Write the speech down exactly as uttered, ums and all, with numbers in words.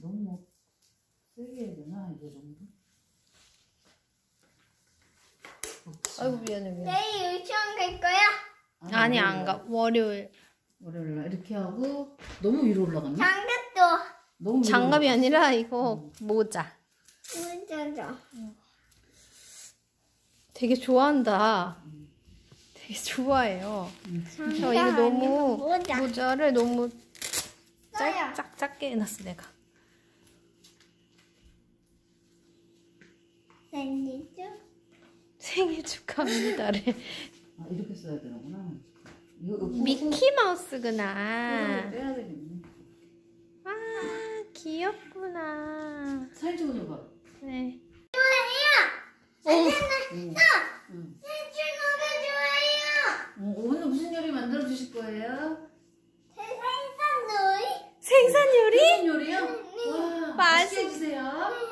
너무 세게 해야 되나? 이거 정도? 아이고 미안해 미안해. 내일 유치원 갈 거야? 아니 안 가. 월요일. 월요일 날 이렇게 하고 너무 위로 올라갔나? 장갑도. 너무 위로 장갑이 올라갔어. 아니라 이거 모자. 진짜죠. 되게 좋아한다. 되게 좋아해요. 저 이거 너무 모자. 모자를 너무 써요. 짝, 작게 해놨어 내가. 생일 축. 생일 축하합니다를. 아, 이렇게 써야 되는구나. 이거, 이거 미키 마우스구나. 빼야 되겠네. 아 귀엽구나. 사진 찍어줘봐. 네. 좋아해요. 응. 응. 생일 노래 좋아해요. 어, 오늘 무슨 요리 만들어 주실 거예요? 생선 놀이. 생선 요리? 무슨 요리요? 와, 맛있- 맛있게 해주세요.